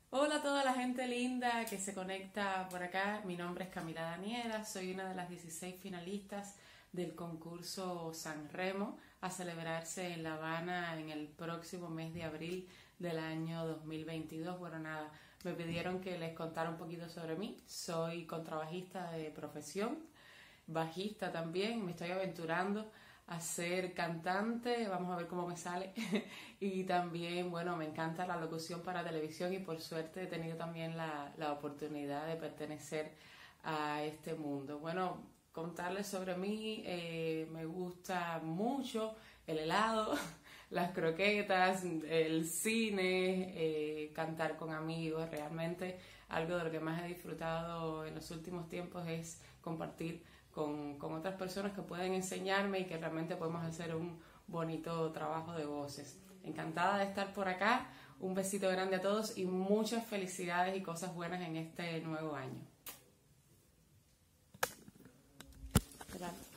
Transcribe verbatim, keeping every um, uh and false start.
Hola a toda la gente linda que se conecta por acá. Mi nombre es Camila Daniela, soy una de las dieciséis finalistas del concurso San Remo a celebrarse en La Habana en el próximo mes de abril del año dos mil veintidós. Bueno, nada, me pidieron que les contara un poquito sobre mí. Soy contrabajista de profesión, bajista también, me estoy aventurando a ser cantante, vamos a ver cómo me sale. Y también, bueno, me encanta la locución para televisión y por suerte he tenido también la, la oportunidad de pertenecer a este mundo. Bueno, contarles sobre mí, eh, me gusta mucho el helado, las croquetas, el cine, eh, cantar con amigos. Realmente algo de lo que más he disfrutado en los últimos tiempos es compartir con, con otras personas que pueden enseñarme y que realmente podemos hacer un bonito trabajo de voces. Encantada de estar por acá, un besito grande a todos y muchas felicidades y cosas buenas en este nuevo año. Gracias.